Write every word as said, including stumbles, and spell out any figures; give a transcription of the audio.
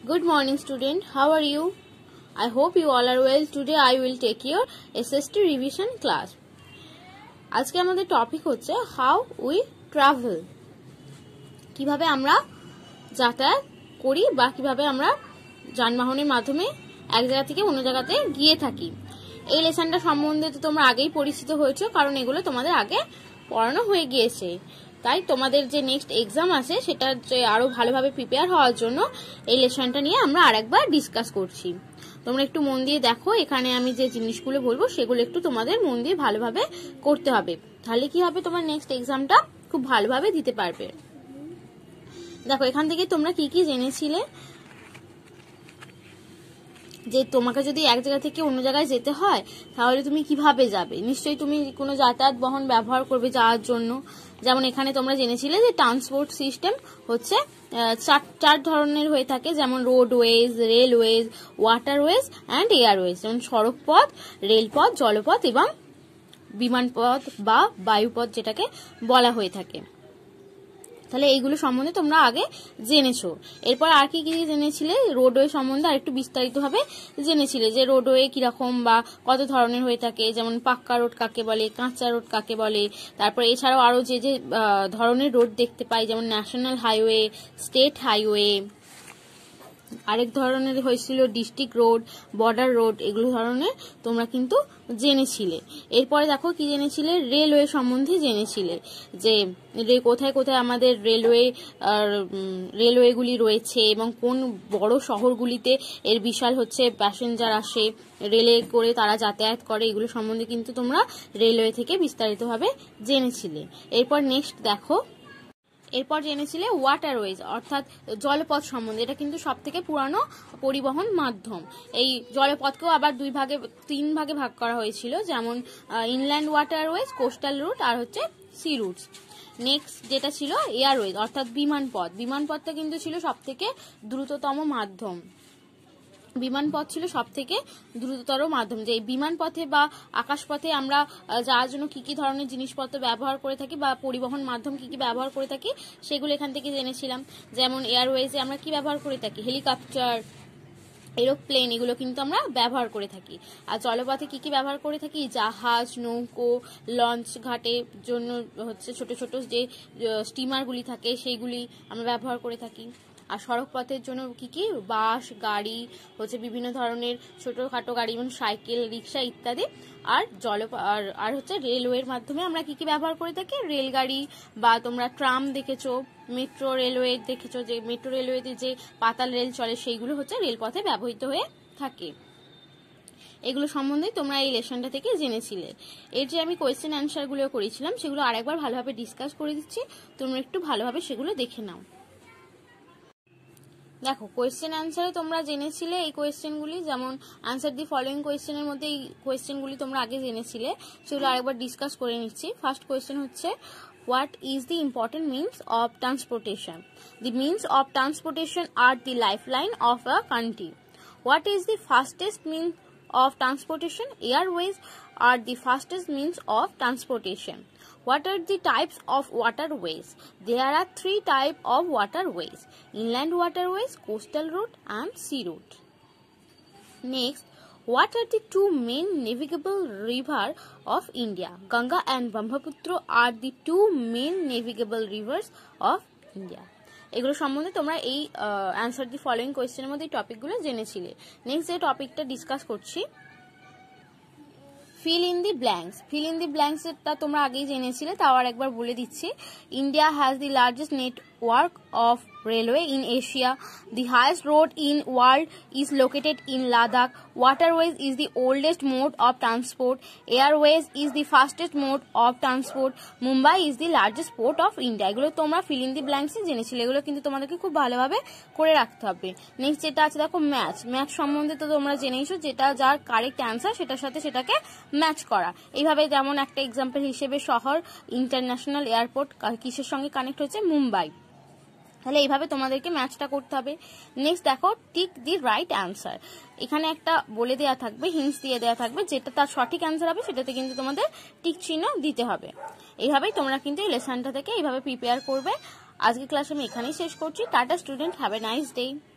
Good morning student, how are you? I hope you all are well. Today I will take your S S T revision class. আজকে আমাদের topic হচ্ছে how we travel. কিভাবে আমরা যাতায়াত করি বা কিভাবে আমরা যানবাহনের মাধ্যমে এক জায়গা থেকে অন্য জায়গাতে গিয়ে থাকি। এই লেসনটা সম্বন্ধে তো তোমরা আগেই পরিচিত হয়েছো, কারণ এগুলো তোমাদের আগে পড়ানো হয়ে গিয়েছে। তাই তোমাদের যে নেক্সট এক্সাম আছে সেটা আরো ভালোভাবে প্রিপেয়ার হওয়ার জন্য এই লেসনটা নিয়ে আমরা আরেকবার ডিসকাস করছি। তোমরা একটু মন দিয়ে দেখো, এখানে আমি যে জিনিসগুলো বলবো সেগুলো একটু তোমাদের মন দিয়ে ভালোভাবে করতে হবে, তাহলে কি হবে তোমার নেক্সট এক্সামটা খুব ভালোভাবে দিতে পারবে। দেখো এখান থেকে তোমরা কি কি জেনেছিলে, যে তোমাকে যদি এক জায়গা থেকে অন্য জায়গায় যেতে হয় তাহলে তুমি কিভাবে যাবে। নিশ্চয়ই তুমি কোনো যাতায়াত বহন ব্যবহার করবে যাওয়ার জন্য। যেমন এখানে তোমরা জেনেছিলে যে ট্রান্সপোর্ট সিস্টেম হচ্ছে চার চার ধরনের হয়ে থাকে, যেমন roadways, railways, waterways and airways. যেমন সড়কপথ, রেলপথ, জলপথ এবং বিমানপথ বা বায়ুপথ যেটাকে বলা হয়ে থাকে। তাহলে এইগুলো সম্বন্ধে তোমরা আগে জেনেছো। এরপর আর কি কি জেনেছিলে, রোডওয়ে সম্বন্ধে আর একটু বিস্তারিতভাবে জেনেছিলে, যে রোডওয়ে কিরকম বা কত ধরনের হয়ে থাকে, যেমন পাক্কা রোড কাকে বলে, কাঁচা রোড কাকে বলে। তারপর এছাড়াও আরো যে যে ধরনের রোড দেখতে পাই, যেমন ন্যাশনাল হাইওয়ে, স্টেট হাইওয়ে, আরেক ধরনের হয়েছিল ডিস্ট্রিক্ট রোড, বর্ডার রোড, এগুলো ধরনের তোমরা কিন্তু জেনেছিলে। এরপরে দেখো কি জেনেছিলে, রেলওয়ে সম্বন্ধে জেনেছিলে, যে কোথায় কোথায় আমাদের রেলওয়ে রেলওয়েগুলি রয়েছে এবং কোন বড় শহরগুলিতে এর বিশাল হচ্ছে প্যাসেঞ্জার আসে, রেলে করে তারা যাতায়াত করে, এগুলো সম্বন্ধে কিন্তু তোমরা রেলওয়ে থেকে বিস্তারিতভাবে জেনেছিলে। এরপর নেক্সট দেখো, এরপর জেনেছিলে ওয়াটারওয়েজ অর্থাৎ জলপথ সম্বন্ধে। এটা কিন্তু সব থেকে পুরানো পরিবহন মাধ্যম। এই জলপথকেও আবার দুই ভাগে তিন ভাগে ভাগ করা হয়েছিল, যেমন ইনল্যান্ড ওয়াটারওয়েজ, কোস্টাল রুট আর হচ্ছে সি রুটস। নেক্সট যেটা ছিল এয়ারওয়েজ অর্থাৎ বিমানপথ। বিমানপথটা কিন্তু ছিল সব থেকে দ্রুততম মাধ্যম। বিমানপথ ছিল সব থেকে দ্রুততর মাধ্যম। যে বিমানপথে বা আকাশপথে আমরা যাওয়ার জন্য কি কি ধরনের জিনিসপত্র ব্যবহার করে থাকি বা পরিবহন মাধ্যম কি কি ব্যবহার করে থাকি সেগুলো এখান থেকে জেনেছিলাম। যেমন এয়ারওয়েজে আমরা কি ব্যবহার করে থাকি, হেলিকপ্টার, এরোপ্লেন, এগুলো কিন্তু আমরা ব্যবহার করে থাকি। আর জলপথে কি কি ব্যবহার করে থাকি, জাহাজ, নৌকো, লঞ্চ ঘাটের জন্য হচ্ছে ছোট ছোট যে স্টিমারগুলি থাকে সেইগুলি আমরা ব্যবহার করে থাকি। আর সড়ক পথের জন্য কি কি, বাস, গাড়ি হচ্ছে বিভিন্ন ধরনের ছোটখাটো গাড়ি, যেমন সাইকেল, রিক্সা ইত্যাদি। আর জল আর আর হচ্ছে রেলওয়ের মাধ্যমে আমরা কি কি ব্যবহার করে থাকি, রেলগাড়ি বা তোমরা ট্রাম দেখেছো, মেট্রো রেলওয়ে দেখেছো, যে মেট্রো রেলওয়েতে যে পাতাল রেল চলে সেইগুলো হচ্ছে রেলপথে ব্যবহৃত হয়ে থাকে। এগুলো সম্বন্ধে তোমরা এই লেসনটা থেকে জেনেছিলে। এর যে আমি কোয়েশ্চেন অ্যান্সার গুলো করেছিলাম সেগুলো আরেকবার ভালোভাবে ডিসকাস করে দিচ্ছি, তোমরা একটু ভালোভাবে সেগুলো দেখে নাও। দেখো কোয়েশ্চেন অ্যান্সারে তোমরা জেনেছিলে এই কোয়েশ্চেনগুলি, যেমন আনসার দি ফলোইং কোয়েশ্চেনের মধ্যে এই কোয়েশ্চেনগুলি তোমরা আগে জেনেছিলে, সেগুলো আরেকবার ডিসকাস করে নিচ্ছি। ফার্স্ট কোয়েশ্চেন হচ্ছে, what is the important means of transportation? The means of transportation are the lifeline of a country. What is the fastest means of transportation? Airways are the fastest means of transportation. What are the types of waterways? There are three types of waterways: inland waterways, coastal route and sea route. Next, what are the two main navigable rivers of India? Ganga and Brahmaputra are the two main navigable rivers of India. এগুলো সম্বন্ধে তোমরা এই answer the following কোয়েশ্চেনের মধ্যে এই টপিকগুলো জেনেছিলে। Next যে টপিকটা discuss করছি, fill in the blanks. Fill in the blanks টা তোমরা আগেই জেনেছিলে, তাও আর একবার বলে দিচ্ছি। India has the largest network of railway in Asia. The highest road in world is located in Ladakh. Waterways is the oldest mode of transport. Airways is the fastest mode of transport. Mumbai is the largest port of India. এগুলো তোমরা fill in the blanks জেনেছিলে, এগুলো কিন্তু তোমাদেরকে খুব ভালোভাবে করে রাখতে হবে। নেক্সট যেটা আছে দেখো ম্যাচ। ম্যাচ সম্বন্ধে তো তোমরা জেনেইছো, যেটা যার কারেক্ট অ্যান্সার সেটার সাথে সেটাকে ম্যাচ করা। এইভাবে যেমন একটা এক্সাম্পল হিসেবে শহর ইন্টারন্যাশনাল এয়ারপোর্ট কিসের সঙ্গে কানেক্ট হচ্ছে, মুম্বাই। তাহলে এইভাবে তোমাদেরকে ম্যাচটা করতে হবে। নেক্সট দেখো, টিক দি রাইট অ্যান্সার। এখানে একটা বলে দেওয়া থাকবে, হিন্টস দিয়ে দেওয়া থাকবে, যেটা তার সঠিক অ্যান্সার হবে সেটাতে কিন্তু তোমাদের টিক চিহ্ন দিতে হবে। এইভাবেই তোমরা কিন্তু এই লেসনটা থেকে এইভাবে প্রিপেয়ার করবে। আজকে ক্লাস আমি এখানেই শেষ করছি। Tata student, have a nice day.